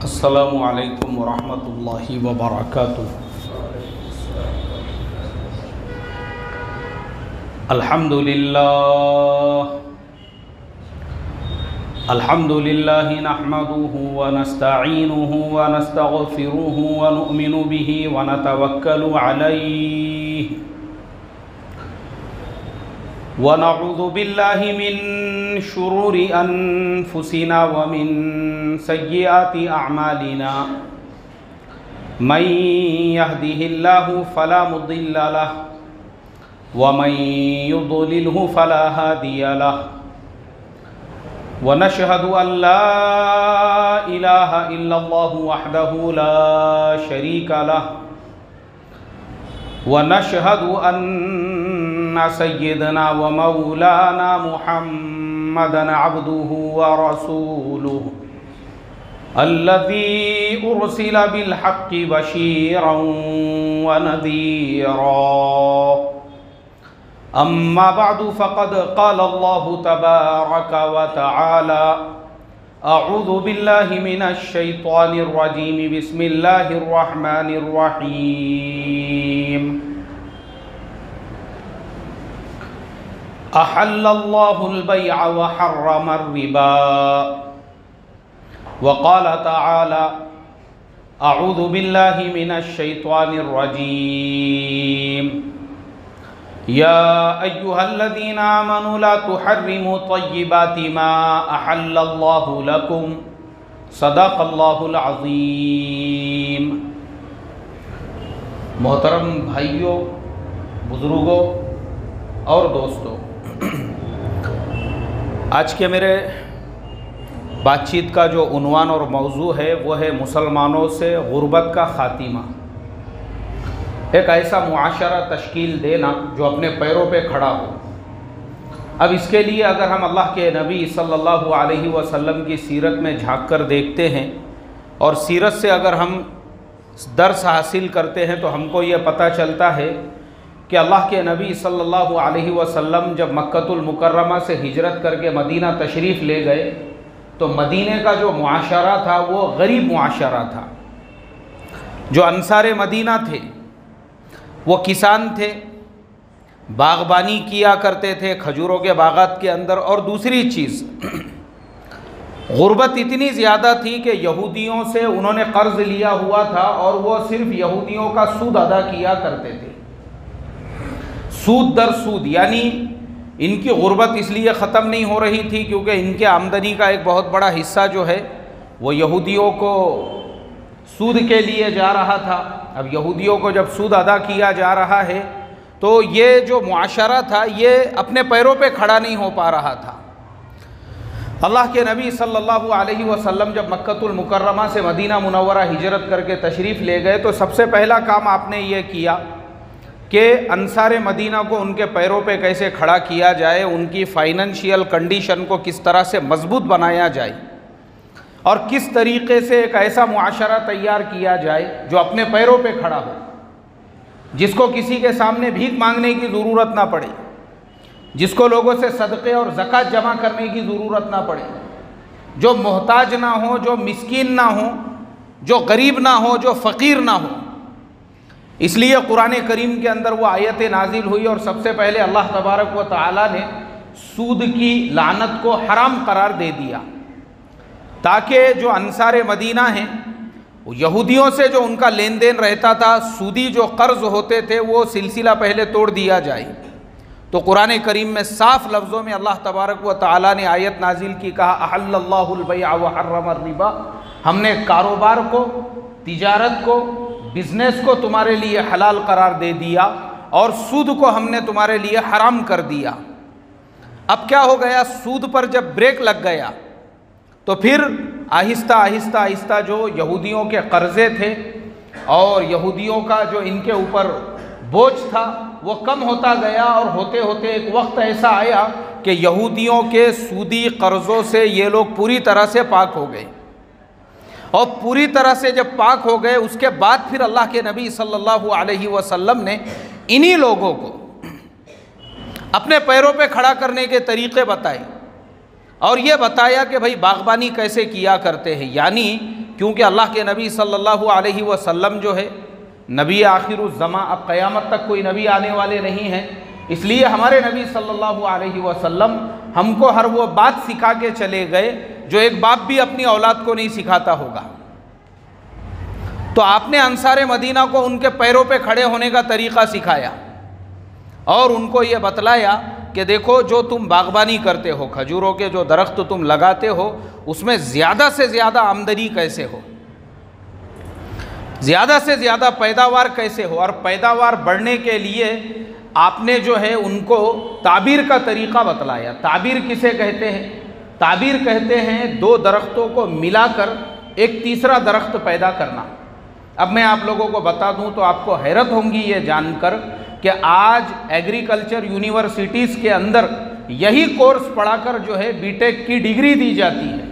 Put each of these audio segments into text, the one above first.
अस्सलामु अलैकुम वरहमतुल्लाहि वबरकातुह। अल्हम्दुलिल्लाहि नहमदुहु व नस्तईनुहु व नस्तगफिरुहु व नु'मिनु बिही व नतवक्कलु अलैहि व नऊज़ु बिल्लाहि मिन शुरूरि अनफुसिना व मिन सय्यिआति अअमालिना मन यहदिहिल्लाहु फला मुदिल्ल लहु व मन युद्लिलहु फला हादिय लहु व नशहदु अल्ला इलाहा इल्लल्लाहु वहदहु ला शरीका लहु व नशहदु अन्ना सय्यदना व मौलाना मुहम्मदन अब्दुहु व रसूलुहु अल्लज़ी उरसिल बिल हक़्क़ि बशीरन व नज़ीरा। अम्मा बअदु फ़क़द क़ाल अल्लाहु तबारक व तआला अऊज़ु बिल्लाहि मिनश शैतानिर रजीम बिस्मिल्लाहिर रहमानिर रहीम। अहल्लल्लाहुल बैअ व हर्रमर रिबा व क़ाल तआला अऊज़ु बिल्लाहि मिनश शैतानिर रजीम। या अय्युहल्लज़ीना आमनू ला तुहर्रिमू तय्यिबाति मा अहल्लल्लाहु लकुम सदक़ल्लाहुल अज़ीम। मोहतरम भाइयों, बुज़ुर्गों और दोस्तों, आज के मेरे बातचीत का जो उन्वान और मौजू है वो है मुसलमानों से गुर्बत का ख़ातिमा। एक ऐसा मुआशरा तश्कील देना जो अपने पैरों पे खड़ा हो। अब इसके लिए अगर हम अल्लाह के नबी सल्लल्लाहु अलैहि वसल्लम की सीरत में झांक कर देखते हैं और सीरत से अगर हम दर्स हासिल करते हैं तो हमको ये पता चलता है कि अल्लाह के नबी सल्लल्लाहु अलैहि वसल्लम जब मक्कतुल मुकर्रमा से हिजरत करके मदीना तशरीफ़ ले गए तो मदीने का जो मुआशरा था वो गरीब मुआशरा था। जो अंसारे मदीना थे वो किसान थे, बागबानी किया करते थे खजूरों के बागात के अंदर। और दूसरी चीज़, गुर्बत इतनी ज़्यादा थी कि यहूदियों से उन्होंने कर्ज़ लिया हुआ था और वो सिर्फ यहूदियों का सूद अदा किया करते थे, सूद दर सूद। यानी इनकी गुर्बत इसलिए ख़त्म नहीं हो रही थी क्योंकि इनके आमदनी का एक बहुत बड़ा हिस्सा जो है वो यहूदियों को सूद के लिए जा रहा था। अब यहूदियों को जब सूद अदा किया जा रहा है तो ये जो मुआशरा था ये अपने पैरों पे खड़ा नहीं हो पा रहा था। अल्लाह के नबी सल्लल्लाहु अलैहि वसल्लम जब मक्कतुल मुकर्रमा से मदीना मुनव्वरा हिजरत करके तशरीफ़ ले गए तो सबसे पहला काम आपने ये किया कि अंसारे मदीना को उनके पैरों पे कैसे खड़ा किया जाए, उनकी फ़ाइनेंशियल कंडीशन को किस तरह से मजबूत बनाया जाए और किस तरीक़े से एक ऐसा मुआशरा तैयार किया जाए जो अपने पैरों पे खड़ा हो, जिसको किसी के सामने भीख मांगने की ज़रूरत ना पड़े, जिसको लोगों से सदक़े और ज़कात जमा करने की ज़रूरत ना पड़े, जो मोहताज ना हो, जो मिस्कीन ना हो, जो गरीब ना हो, जो फ़कीर ना हो। इसलिए कुरान करीम के अंदर वो आयत नाजिल हुई और सबसे पहले अल्लाह तबारक व तआला ने सूद की लानत को हराम करार दे दिया ताकि जो अंसारे मदीना हैं वो यहूदियों से जो उनका लेन देन रहता था, सूदी जो कर्ज़ होते थे, वो सिलसिला पहले तोड़ दिया जाए। तो कुरान करीम में साफ लफ्ज़ों में अल्लाह तबारक व तआला ने आयत नाजिल की, कहा अहल्लल्लाहुल बैअ व हर्रमर रिबा। हमने कारोबार को, तिजारत को, बिज़नेस को तुम्हारे लिए हलाल करार दे दिया और सूद को हमने तुम्हारे लिए हराम कर दिया। अब क्या हो गया, सूद पर जब ब्रेक लग गया तो फिर आहिस्ता आहिस्ता आहिस्ता जो यहूदियों के कर्ज़े थे और यहूदियों का जो इनके ऊपर बोझ था वो कम होता गया और होते होते एक वक्त ऐसा आया कि यहूदियों के सूदी कर्ज़ों से ये लोग पूरी तरह से पाक हो गए। और पूरी तरह से जब पाक हो गए उसके बाद फिर अल्लाह के नबी सल्लल्लाहु अलैहि वसल्लम ने इन्हीं लोगों को अपने पैरों पे खड़ा करने के तरीक़े बताए और ये बताया कि भाई बागबानी कैसे किया करते हैं, यानी क्योंकि अल्लाह के नबी सल्लल्लाहु अलैहि वसल्लम जो है नबी आखिरुज़्ज़मा, अब क़यामत तक कोई नबी आने वाले नहीं हैं, इसलिए हमारे नबी सल्लल्लाहु अलैहि वसल्लम हमको हर वो बात सिखा के चले गए जो एक बाप भी अपनी औलाद को नहीं सिखाता होगा। तो आपने अंसारे मदीना को उनके पैरों पे खड़े होने का तरीक़ा सिखाया और उनको ये बतलाया कि देखो, जो तुम बागबानी करते हो, खजूरों के जो दरख्त तुम लगाते हो, उसमें ज़्यादा से ज़्यादा आमदनी कैसे हो, ज़्यादा से ज़्यादा पैदावार कैसे हो। और पैदावार बढ़ने के लिए आपने जो है उनको ताबीर का तरीक़ा बतलाया। ताबीर किसे कहते हैं? ताबीर कहते हैं दो दरख्तों को मिलाकर एक तीसरा दरख्त पैदा करना। अब मैं आप लोगों को बता दूं तो आपको हैरत होंगी ये जानकर कि आज एग्रीकल्चर यूनिवर्सिटीज़ के अंदर यही कोर्स पढ़ाकर जो है बीटेक की डिग्री दी जाती है।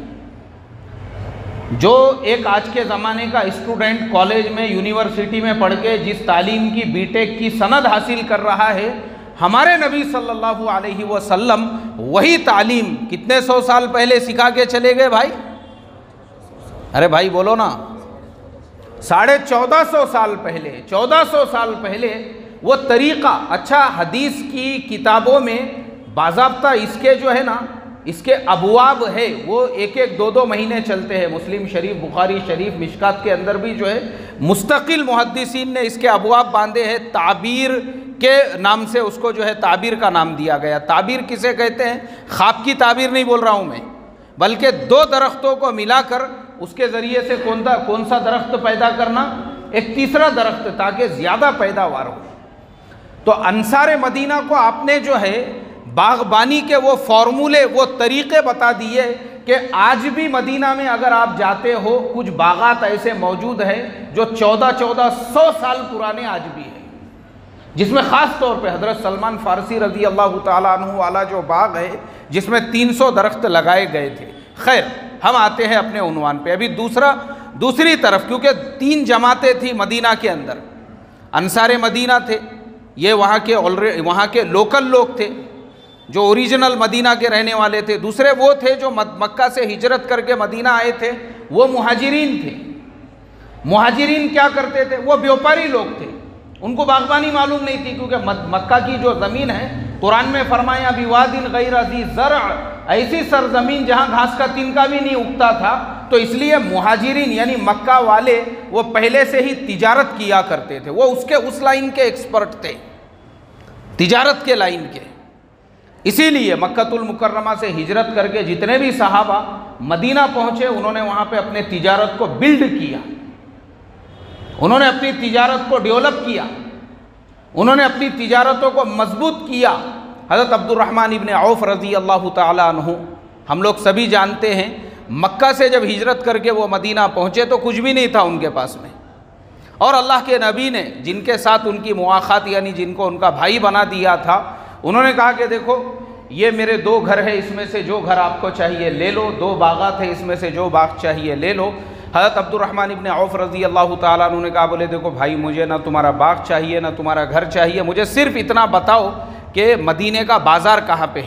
जो एक आज के ज़माने का स्टूडेंट कॉलेज में, यूनिवर्सिटी में पढ़ के जिस तालीम की बीटेक की सनद हासिल कर रहा है, हमारे नबी सल्लल्लाहु अलैहि वसल्लम वही तालीम कितने सौ साल पहले सिखा के चले गए भाई। अरे भाई बोलो ना, 1450 साल पहले, 1400 साल पहले वो तरीक़ा। अच्छा, हदीस की किताबों में बाज़ाब्ता इसके जो है ना, इसके अबवाब है, वो एक एक दो दो महीने चलते हैं। मुस्लिम शरीफ, बुखारी शरीफ, मिशकात के अंदर भी जो है मुस्तकिल मुहद्दिसीन ने इसके अबवाब बांधे हैं। ताबीर के नाम से उसको जो है ताबीर का नाम दिया गया। ताबीर किसे कहते हैं? ख्वाब की ताबीर नहीं बोल रहा हूँ मैं, बल्कि दो दरख्तों को मिलाकर उसके ज़रिए से कौन सा दरख्त पैदा करना, एक तीसरा दरख्त, ताकि ज़्यादा पैदावार हो। तो अंसारे मदीना को आपने जो है बागबानी के वो फॉर्मूले, वो तरीक़े बता दिए कि आज भी मदीना में अगर आप जाते हो, कुछ बागात ऐसे मौजूद हैं जो 1400 साल पुराने आज भी हैं, जिसमें ख़ास तौर पे हज़रत सलमान फ़ारसी रज़ी अल्लाह ताला अन्हु वाला जो बाग है, जिसमें 300 दरख्त लगाए गए थे। खैर, हम आते हैं अपने उन्वान पे। अभी दूसरी तरफ, क्योंकि 3 जमातें थी मदीना के अंदर। अंसारे मदीना थे, ये वहाँ के लोकल लोग थे जो ओरिजिनल मदीना के रहने वाले थे। दूसरे वो थे जो मक्का से हिजरत करके मदीना आए थे, वो मुहाजिरीन थे। मुहाजिरीन क्या करते थे? वो व्यापारी लोग थे, उनको बागबानी मालूम नहीं थी, क्योंकि मक्का की जो ज़मीन है, कुरान में फरमाया बिवादिन गैर ज़ी ज़र्अ, ऐसी सरजमीन जहाँ घास का तिनका भी नहीं उगता था। तो इसलिए मुहाजिरीन यानी मक्का वाले वो पहले से ही तिजारत किया करते थे, वो उस लाइन के एक्सपर्ट थे, तिजारत के लाइन के। इसीलिए मक्कतुल मुकर्रमा से हिजरत करके जितने भी सहाबा मदीना पहुँचे, उन्होंने वहाँ पे अपने तिजारत को बिल्ड किया, उन्होंने अपनी तिजारत को डेवलप किया, उन्होंने अपनी तिजारतों को मजबूत किया। हज़रत अब्दुर्रहमान इब्न औफ रज़ी अल्लाह ताला अन्हु, हम लोग सभी जानते हैं, मक्का से जब हिजरत करके वो मदीना पहुँचे तो कुछ भी नहीं था उनके पास में, और अल्लाह के नबी ने जिनके साथ उनकी मुआख़ात, यानी जिनको उनका भाई बना दिया था, उन्होंने कहा कि देखो, ये मेरे 2 घर है, इसमें से जो घर आपको चाहिए ले लो, 2 बागात है, इसमें से जो बाग चाहिए ले लो। हज़रत अब्दुर्रहमान इब्न औफ रज़ी अल्लाह ताला अन्हु ने कहा, बोले देखो भाई, मुझे ना तुम्हारा बाग चाहिए ना तुम्हारा घर चाहिए, मुझे सिर्फ इतना बताओ कि मदीने का बाज़ार कहाँ पे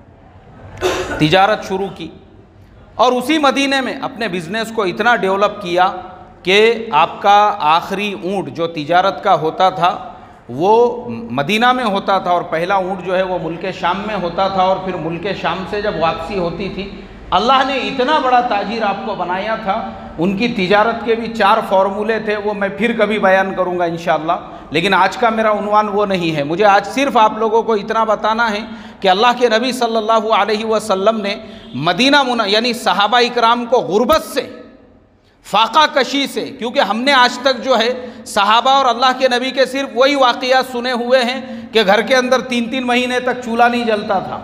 है। तिजारत शुरू की और उसी मदीने में अपने बिज़नेस को इतना डेवलप किया कि आपका आखिरी ऊँट जो तिजारत का होता था वो मदीना में होता था, और पहला ऊँट जो है वो मुल्क शाम में होता था, और फिर मुल्क शाम से जब वापसी होती थी, अल्लाह ने इतना बड़ा ताजिर आपको बनाया था। उनकी तिजारत के भी 4 फार्मूले थे, वो मैं फिर कभी बयान करूँगा इंशाअल्लाह, लेकिन आज का मेरा उन्वान वो नहीं है। मुझे आज सिर्फ आप लोगों को इतना बताना है कि अल्लाह के नबी सल्लल्लाहु अलैहि वसल्लम ने मदीना यानी सहाबा इकराम को गुर्बत से, फाका कशी से, क्योंकि हमने आज तक जो है सहाबा और अल्लाह के नबी के सिर्फ वही वाक़ियात सुने हुए हैं कि घर के अंदर 3-3 महीने तक चूल्हा नहीं जलता था,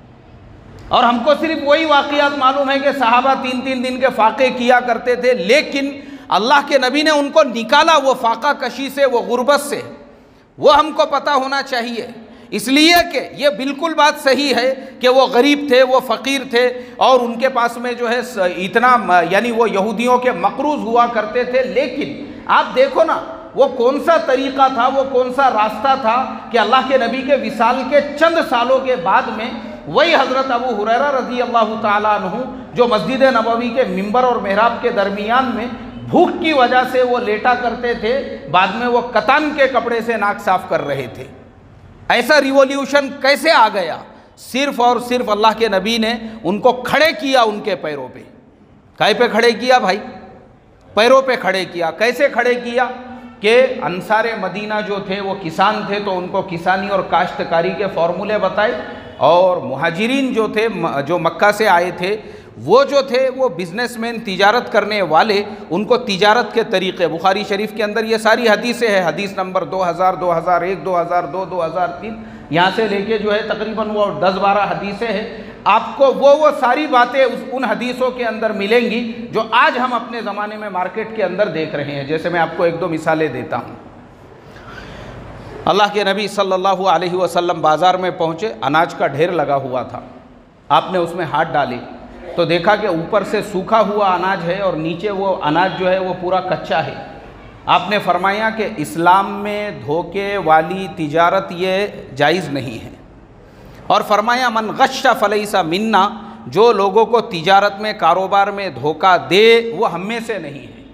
और हमको सिर्फ वही वाक़ियात मालूम है कि सहाबा 3-3 दिन के फाके किया करते थे। लेकिन अल्लाह के नबी ने उनको निकाला वो फाका कशी से, वो गुर्बत से, वो हमको पता होना चाहिए। इसलिए कि ये बिल्कुल बात सही है कि वो गरीब थे, वो फ़कीर थे, और उनके पास में जो है इतना, यानी वो यहूदियों के मकरूज़ हुआ करते थे। लेकिन आप देखो ना, वो कौन सा तरीक़ा था, वो कौन सा रास्ता था कि अल्लाह के नबी के विसाल के चंद सालों के बाद में वही हज़रत अबू हुरैरा रज़ी अल्लाह ताला अन्हु जो मस्जिद नबवी के मिंबर और मेहराब के दरमियान में भूख की वजह से वो लेटा करते थे, बाद में वो कतान के कपड़े से नाक साफ कर रहे थे। ऐसा रिवॉल्यूशन कैसे आ गया? सिर्फ और सिर्फ अल्लाह के नबी ने उनको खड़े किया, उनके पैरों पे। काहे पे खड़े किया भाई? पैरों पे खड़े किया। कैसे खड़े किया कि अंसारे मदीना जो थे वो किसान थे, तो उनको किसानी और काश्तकारी के फॉर्मूले बताए, और मुहाजिरीन जो थे, जो मक्का से आए थे, वो जो थे वो बिजनेसमैन, तिजारत करने वाले, उनको तिजारत के तरीक़े, बुखारी शरीफ के अंदर ये सारी हदीसें हैं, हदीस नंबर 2000, 2001, 2002, 2003, यहाँ से लेके जो है तकरीबन वो 10-12 हदीसें हैं। आपको वो सारी बातें उन हदीसों के अंदर मिलेंगी जो आज हम अपने ज़माने में मार्केट के अंदर देख रहे हैं। जैसे मैं आपको 1-2 मिसालें देता हूँ। अल्लाह के नबी सल्लल्लाहु अलैहि वसल्लम बाज़ार में पहुँचे, अनाज का ढेर लगा हुआ था। आपने उसमें हाथ डाले तो देखा कि ऊपर से सूखा हुआ अनाज है और नीचे वो अनाज जो है वो पूरा कच्चा है। आपने फरमाया कि इस्लाम में धोखे वाली तिजारत ये जायज़ नहीं है, और फरमाया मन गश्शा फलैसा मिन्ना, जो लोगों को तिजारत में, कारोबार में धोखा दे वो हम में से नहीं है।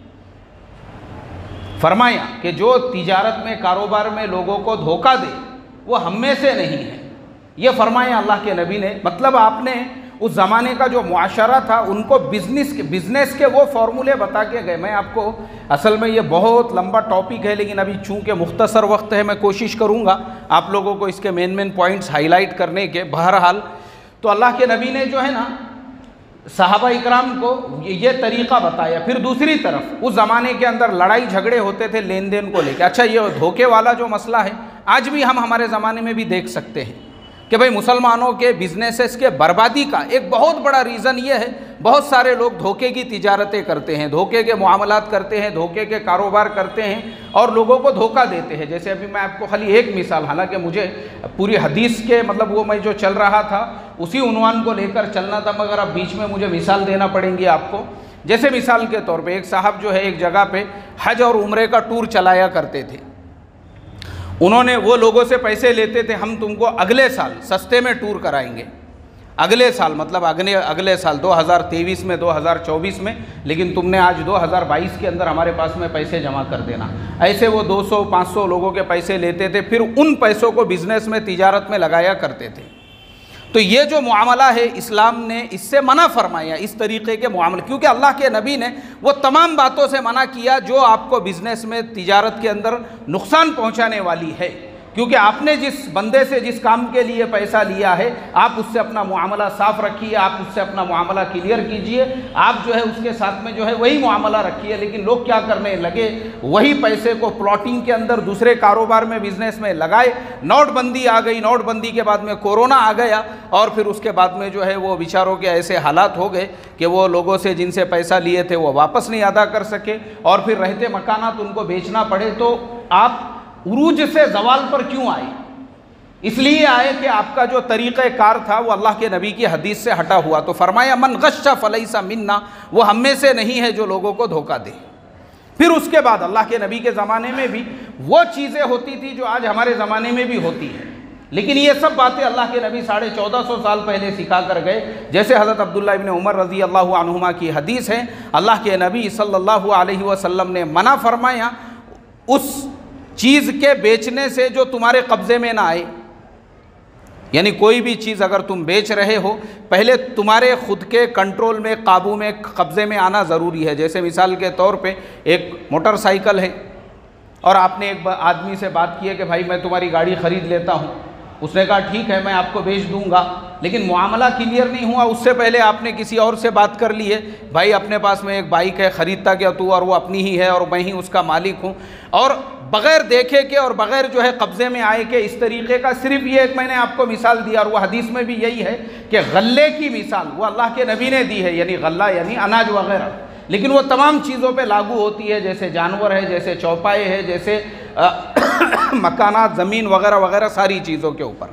फरमाया कि जो तिजारत में, कारोबार में लोगों को धोखा दे वो हम में से नहीं है। ये फरमाया अल्लाह के नबी ने। मतलब आपने उस ज़माने का जो मुआशरा था उनको बिज़नेस के वो फार्मूले बता के गए। मैं आपको, असल में ये बहुत लंबा टॉपिक है, लेकिन अभी चूँकि मुख्तसर वक्त है, मैं कोशिश करूँगा आप लोगों को इसके मेन पॉइंट्स हाईलाइट करने के। बहरहाल तो अल्लाह के नबी ने जो है ना सहाबा इकराम को ये तरीक़ा बताया। फिर दूसरी तरफ उस ज़माने के अंदर लड़ाई झगड़े होते थे लेन देन को लेकर। अच्छा, ये धोखे वाला जो मसला है आज भी हम हमारे ज़माने में भी देख सकते हैं कि भाई मुसलमानों के बिजनेसेस के बर्बादी का एक बहुत बड़ा रीज़न ये है, बहुत सारे लोग धोखे की तिजारतें करते हैं, धोखे के मुआमलात करते हैं, धोखे के कारोबार करते हैं और लोगों को धोखा देते हैं। जैसे अभी मैं आपको खाली एक मिसाल, हालांकि मुझे पूरी हदीस के मतलब वो मैं जो चल रहा था उसी उन्वान को लेकर चलना था, मगर अब बीच में मुझे मिसाल देना पड़ेंगी आपको। जैसे मिसाल के तौर पर एक साहब जो है एक जगह पर हज और उम्रे का टूर चलाया करते थे। उन्होंने वो लोगों से पैसे लेते थे, हम तुमको अगले साल सस्ते में टूर कराएंगे, अगले साल मतलब अगले साल 2023 में, 2024 में, लेकिन तुमने आज 2022 के अंदर हमारे पास में पैसे जमा कर देना। ऐसे वो 200-500 लोगों के पैसे लेते थे, फिर उन पैसों को बिजनेस में, तिजारत में लगाया करते थे। तो ये जो मुआमला है इस्लाम ने इससे मना फरमाया, इस तरीक़े के मुआमले, क्योंकि अल्लाह के नबी ने वो तमाम बातों से मना किया जो आपको बिज़नेस में, तिजारत के अंदर नुकसान पहुंचाने वाली है। क्योंकि आपने जिस बंदे से जिस काम के लिए पैसा लिया है, आप उससे अपना मुआमला साफ़ रखिए, आप उससे अपना मुआमला क्लियर कीजिए, आप जो है उसके साथ में जो है वही मुआमला रखिए। लेकिन लोग क्या करने लगे, वही पैसे को प्लॉटिंग के अंदर दूसरे कारोबार में, बिजनेस में लगाए। नोटबंदी आ गई, नोटबंदी के बाद में कोरोना आ गया, और फिर उसके बाद में जो है वो बेचारों के ऐसे हालात हो गए कि वो लोगों से जिनसे पैसा लिए थे वो वापस नहीं अदा कर सके, और फिर रहते मकानात उनको बेचना पड़े। तो आप उरूज से जवाल पर क्यों आए? इसलिए आए कि आपका जो तरीक़ेकार था वो अल्लाह के नबी की हदीस से हटा हुआ। तो फरमाया मन गश्शा फलैसा मिन्ना, वो हम में से नहीं है जो लोगों को धोखा दे। फिर उसके बाद अल्लाह के नबी के ज़माने में भी वो चीज़ें होती थी जो आज हमारे ज़माने में भी होती हैं, लेकिन ये सब बातें अल्लाह के नबी 1450 साल पहले सिखा कर गए। जैसे हज़रत अब्दुल्लाह इब्न उमर रज़ी अल्लाह अन्हुमा की हदीस है, अल्लाह के नबी सल्लल्लाहु अलैहि वसल्लम ने मना फरमाया उस चीज़ के बेचने से जो तुम्हारे कब्ज़े में ना आए। यानी कोई भी चीज़ अगर तुम बेच रहे हो, पहले तुम्हारे ख़ुद के कंट्रोल में, काबू में, कब्ज़े में आना ज़रूरी है। जैसे मिसाल के तौर पे एक मोटरसाइकिल है और आपने एक आदमी से बात की है कि भाई मैं तुम्हारी गाड़ी ख़रीद लेता हूँ। उसने कहा ठीक है मैं आपको बेच दूंगा, लेकिन मुआमला क्लियर नहीं हुआ। उससे पहले आपने किसी और से बात कर ली है, भाई अपने पास में एक बाइक है, ख़रीदता क्या तू, और वो अपनी ही है और मैं ही उसका मालिक हूँ, और बग़ैर देखे के और बग़ैर जो है कब्ज़े में आए के इस तरीक़े का। सिर्फ ये एक मैंने आपको मिसाल दिया, और वो हदीस में भी यही है कि गल्ले की मिसाल वो अल्लाह के नबी ने दी है, यानी गल्ला यानी अनाज वगैरह, लेकिन वो तमाम चीज़ों पे लागू होती है, जैसे जानवर है, जैसे चौपाए है, जैसे मकानात, ज़मीन वगैरह वगैरह सारी चीज़ों के ऊपर।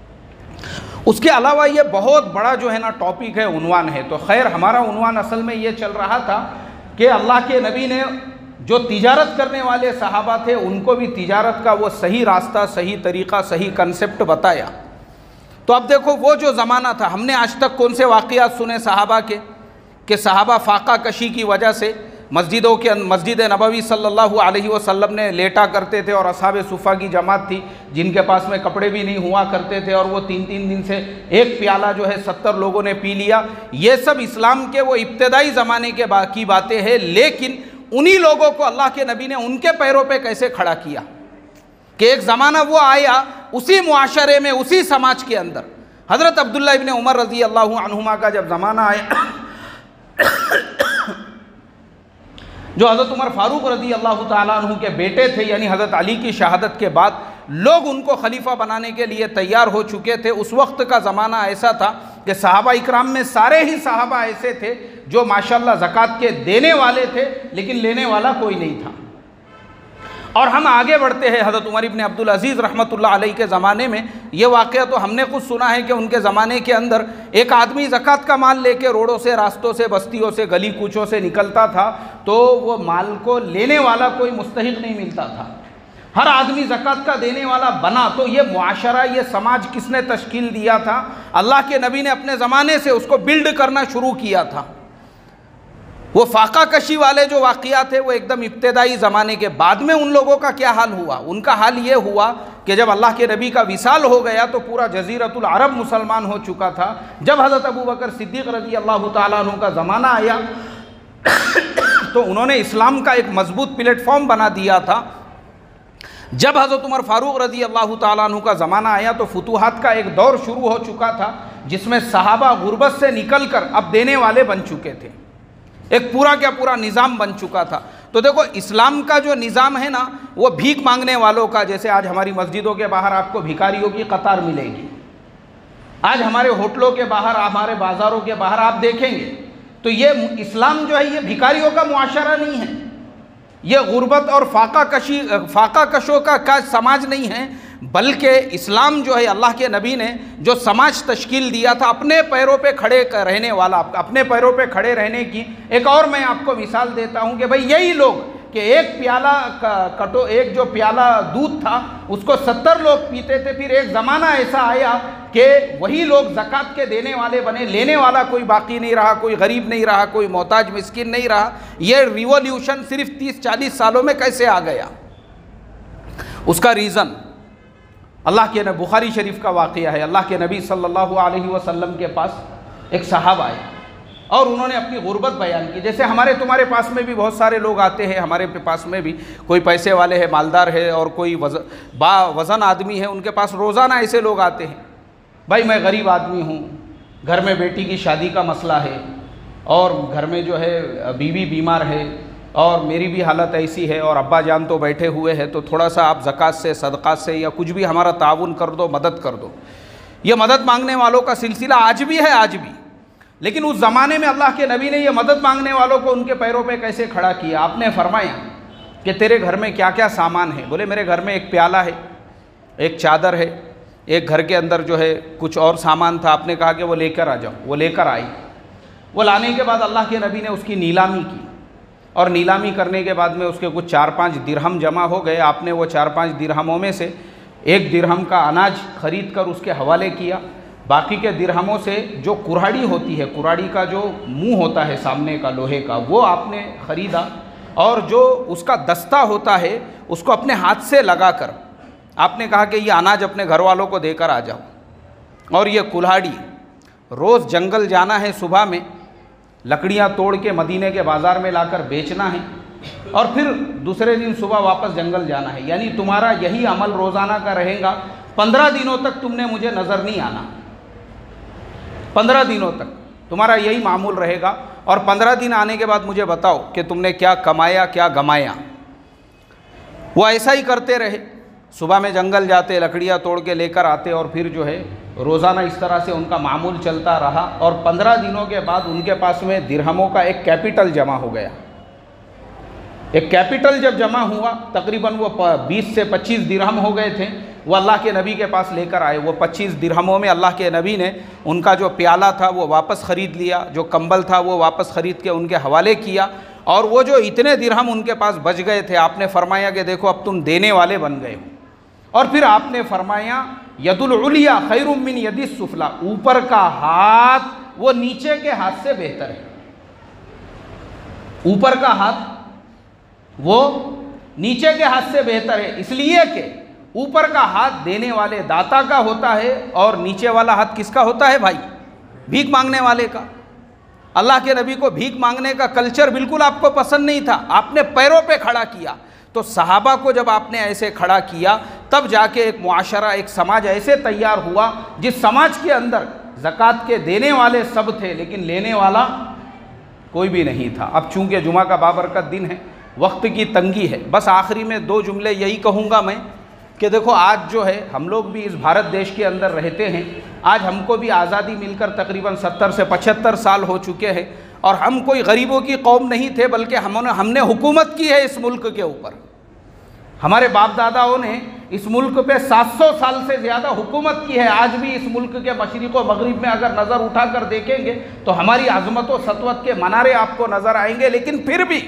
उसके अलावा ये बहुत बड़ा जो है ना टॉपिक है, उन्वान है। तो खैर हमारा उन्वान असल में ये चल रहा था कि अल्लाह के नबी ने जो तिजारत करने वाले सहाबा थे उनको भी तिजारत का वो सही रास्ता, सही तरीक़ा, सही कंसेप्ट बताया। तो अब देखो वो जो ज़माना था, हमने आज तक कौन से वाक़यात सुने सहाबा के कि सहाबा फाका कशी की वजह से मस्जिदों के मस्जिद नबवी सल्लल्लाहु अलैहि वसल्लम ने लेटा करते थे और असहाब सुफ़ा की जमात थी जिनके पास में कपड़े भी नहीं हुआ करते थे और वो 3-3 दिन से एक प्याला जो है 70 लोगों ने पी लिया। ये सब इस्लाम के वो इब्तदाई ज़माने के की बातें हैं, लेकिन उन्हीं लोगों को अल्लाह के नबी ने उनके पैरों पे कैसे खड़ा किया कि एक ज़माना वो आया उसी मुआशरे में, उसी समाज के अंदर। हज़रत अब्दुल्लाह इब्न उमर रज़ी अल्लाहु अन्हुमा का जब ज़माना आया, जो हज़रत उमर फ़ारूक रज़ी अल्लाह ताला अन्हु के बेटे थे, यानी हज़रत अली की शहादत के बाद लोग उनको खलीफा बनाने के लिए तैयार हो चुके थे। उस वक्त का ज़माना ऐसा था कि सहाबा इकराम में सारे ही सहाबा ऐसे थे जो माशाल्लाह ज़कात के देने वाले थे, लेकिन लेने वाला कोई नहीं था। और हम आगे बढ़ते हैं, हज़रत उमर इब्न अब्दुल अज़ीज़ रहमतुल्लाह अलैहि के ज़माने में ये वाक़या तो हमने कुछ सुना है कि उनके ज़माने के अंदर एक आदमी ज़कात का माल लेके रोडों से, रास्तों से, बस्तियों से, गली कूचों से निकलता था तो वो माल को लेने वाला कोई मुस्तहिक़ नहीं मिलता था। हर आदमी ज़कात का देने वाला बना। तो ये मुआशरा, ये समाज किसने तश्कील दिया था? अल्लाह के नबी ने अपने ज़माने से उसको बिल्ड करना शुरू किया था। वो फाका कशी वाले जो वाक़ियात थे वो एकदम इब्तदाई ज़माने के। बाद में उन लोगों का क्या हाल हुआ? उनका हाल ये हुआ कि जब अल्लाह के नबी का विसाल हो गया तो पूरा जज़ीरतुल अरब मुसलमान हो चुका था। जब हज़रत अबू बकर सिद्दीक़ रज़ी अल्लाह ताला अन्हु का ज़माना आया तो उन्होंने इस्लाम का एक मजबूत प्लेटफॉर्म बना दिया था। जब हज़रत उमर फ़ारूक रज़ी अल्लाह ताला अन्हु का ज़माना आया तो फुतूहात का एक दौर शुरू हो चुका था जिसमें सहाबा गुर्बत से निकल कर अब देने वाले बन चुके थे। एक पूरा क्या पूरा निज़ाम बन चुका था। तो देखो इस्लाम का जो निज़ाम है ना, वो भीख मांगने वालों का, जैसे आज हमारी मस्जिदों के बाहर आपको भिखारियों की कतार मिलेगी, आज हमारे होटलों के बाहर, हमारे बाज़ारों के बाहर आप देखेंगे तो ये इस्लाम जो है ये भिखारियों का मुआशरा नहीं है, ये गुर्बत और फाका कशों का समाज नहीं है, बल्कि इस्लाम जो है अल्लाह के नबी ने जो समाज तश्कील दिया था अपने पैरों पे खड़े रहने वाला। अपने पैरों पे खड़े रहने की एक और मैं आपको मिसाल देता हूँ कि भाई यही लोग कि एक जो प्याला दूध था उसको 70 लोग पीते थे, फिर एक ज़माना ऐसा आया कि वही लोग ज़कात के देने वाले बने, लेने वाला कोई बाकी नहीं रहा, कोई गरीब नहीं रहा, कोई मोहताज मिस्किन नहीं रहा। ये रिवॉल्यूशन सिर्फ 30-40 सालों में कैसे आ गया? उसका रीज़न अल्लाह के नबी, बुखारी शरीफ का वाक़या है, अल्लाह के नबी सल्लल्लाहु अलैहि वसल्लम के पास एक सहाबा आए और उन्होंने अपनी गुर्बत बयान की। जैसे हमारे तुम्हारे पास में भी बहुत सारे लोग आते हैं, हमारे पास में भी कोई पैसे वाले है, मालदार है, और कोई वज़न आदमी है, उनके पास रोज़ाना ऐसे लोग आते हैं, भाई मैं गरीब आदमी हूँ, घर में बेटी की शादी का मसला है और घर में जो है बीवी बीमार है और मेरी भी हालत ऐसी है और अब्बा जान तो बैठे हुए हैं, तो थोड़ा सा आप ज़कात से, सदक़ात से या कुछ भी हमारा ताउन कर दो, मदद कर दो। ये मदद मांगने वालों का सिलसिला आज भी है, आज भी। लेकिन उस ज़माने में अल्लाह के नबी ने ये मदद मांगने वालों को उनके पैरों पे कैसे खड़ा किया? आपने फरमाया कि तेरे घर में क्या क्या सामान है? बोले मेरे घर में एक प्याला है, एक चादर है, एक घर के अंदर जो है कुछ और सामान था। आपने कहा कि वो लेकर आ जाओ। वो लेकर आई। वो लाने के बाद अल्लाह के नबी ने उसकी नीलामी की और नीलामी करने के बाद में उसके कुछ 4-5 दिरहम जमा हो गए। आपने वो 4-5 दिरहमों में से 1 दिरहम का अनाज ख़रीद कर उसके हवाले किया। बाकी के दिरहमों से जो कुराड़ी होती है, कुराड़ी का जो मुंह होता है सामने का लोहे का, वो आपने ख़रीदा और जो उसका दस्ता होता है उसको अपने हाथ से लगाकर आपने कहा कि ये अनाज अपने घर वालों को देकर आ जाओ। और ये कुल्हाड़ी रोज़ जंगल जाना है, सुबह में लकड़ियाँ तोड़ के मदीने के बाज़ार में लाकर बेचना है और फिर दूसरे दिन सुबह वापस जंगल जाना है। यानी तुम्हारा यही अमल रोज़ाना का रहेगा। 15 दिनों तक तुमने मुझे नज़र नहीं आना, 15 दिनों तक तुम्हारा यही मामूल रहेगा और 15 दिन आने के बाद मुझे बताओ कि तुमने क्या कमाया, क्या गमाया। वो ऐसा ही करते रहे, सुबह में जंगल जाते, लकड़ियाँ तोड़ के लेकर आते और फिर जो है रोज़ाना इस तरह से उनका मामूल चलता रहा। और 15 दिनों के बाद उनके पास में दिरहमों का एक कैपिटल जमा हो गया। एक कैपिटल जब जमा हुआ, तकरीबन वो 20 से 25 दिरहम हो गए थे। वो अल्लाह के नबी के पास लेकर आए। वो 25 दिरहमों में अल्लाह के नबी ने उनका जो प्याला था वो वापस ख़रीद लिया, जो कंबल था वो वापस ख़रीद के उनके हवाले किया। और वो जो इतने दिरहम उनके पास बच गए थे, आपने फरमाया कि देखो अब तुम देने वाले बन गए हो। और फिर आपने फरमाया यदुल उलिया खैरुम मिन यदिस सुफला, ऊपर का हाथ वो नीचे के हाथ से बेहतर है। ऊपर का हाथ वो नीचे के हाथ से बेहतर है, इसलिए कि ऊपर का हाथ देने वाले दाता का होता है और नीचे वाला हाथ किसका होता है भाई? भीख मांगने वाले का। अल्लाह के नबी को भीख मांगने का कल्चर बिल्कुल आपको पसंद नहीं था, आपने पैरों पे खड़ा किया। तो सहाबा को जब आपने ऐसे खड़ा किया तब जाके एक मुआशरा, एक समाज ऐसे तैयार हुआ जिस समाज के अंदर ज़कात के देने वाले सब थे लेकिन लेने वाला कोई भी नहीं था। अब चूँकि जुमा का बाबरकत दिन है, वक्त की तंगी है, बस आखिरी में 2 जुमले यही कहूँगा मैं कि देखो आज जो है हम लोग भी इस भारत देश के अंदर रहते हैं। आज हमको भी आज़ादी मिलकर तकरीबन 70 से 75 साल हो चुके हैं और हम कोई गरीबों की कौम नहीं थे, बल्कि हमने हुकूमत की है इस मुल्क के ऊपर। हमारे बाप दादाओं ने इस मुल्क पे 700 साल से ज़्यादा हुकूमत की है। आज भी इस मुल्क के मशरिक़ व मगरिब में अगर नज़र उठा कर देखेंगे तो हमारी आज़मत व सतवत के मनारे आपको नज़र आएंगे। लेकिन फिर भी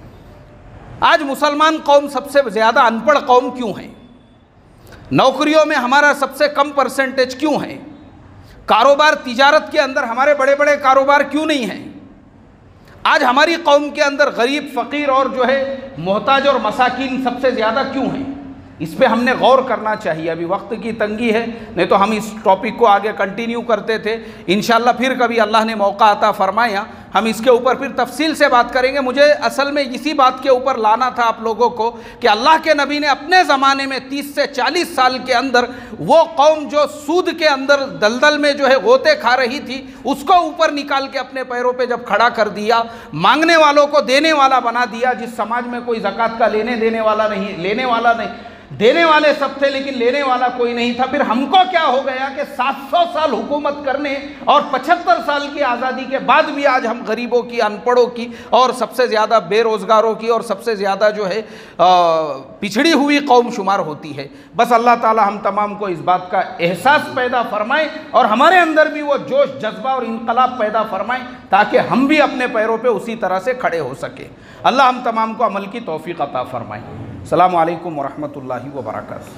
आज मुसलमान कौम सबसे ज़्यादा अनपढ़ कौम क्यों है? नौकरियों में हमारा सबसे कम परसेंटेज क्यों है? कारोबार तिजारत के अंदर हमारे बड़े बड़े कारोबार क्यों नहीं हैं? आज हमारी कौम के अंदर गरीब, फ़कीर और जो है मोहताज और मसाकिन सबसे ज़्यादा क्यों हैं? इस पे हमने गौर करना चाहिए। अभी वक्त की तंगी है, नहीं तो हम इस टॉपिक को आगे कंटिन्यू करते थे। इंशाल्लाह फिर कभी अल्लाह ने मौका अता फरमाया हम इसके ऊपर फिर तफसील से बात करेंगे। मुझे असल में इसी बात के ऊपर लाना था आप लोगों को कि अल्लाह के नबी ने अपने ज़माने में 30 से 40 साल के अंदर वो कौम जो सूद के अंदर दलदल में जो है गोते खा रही थी उसको ऊपर निकाल के अपने पैरों पे जब खड़ा कर दिया, मांगने वालों को देने वाला बना दिया। जिस समाज में कोई ज़कात का लेने देने वाला नहीं, लेने वाला नहीं, देने वाले सब थे लेकिन लेने वाला कोई नहीं था। फिर हमको क्या हो गया कि 700 साल हुकूमत करने और 75 साल की आज़ादी के बाद भी आज हम गरीबों की, अनपढ़ों की और सबसे ज़्यादा बेरोज़गारों की और सबसे ज़्यादा जो है पिछड़ी हुई कौम शुमार होती है। बस अल्लाह ताला हम तमाम को इस बात का एहसास पैदा फरमाए और हमारे अंदर भी वो जोश, जज्बा और इनकलाब पैदा फरमाए ताकि हम भी अपने पैरों पे उसी तरह से खड़े हो सके। अल्लाह हम तमाम को अमल की तौफीक अता फरमाए। अस्सलामु अलैकुम वरहमतुल्लाहि वबरकातुहू।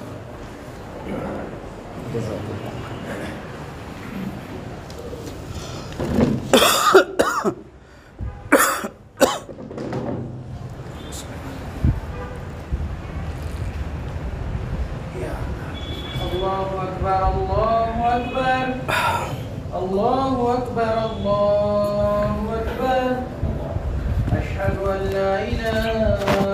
अल्लाहु अकबर, अल्लाहु अकबर, अल्लाहु अकबर, अल्लाहु अकबर। अशहदु अन ला इलाहा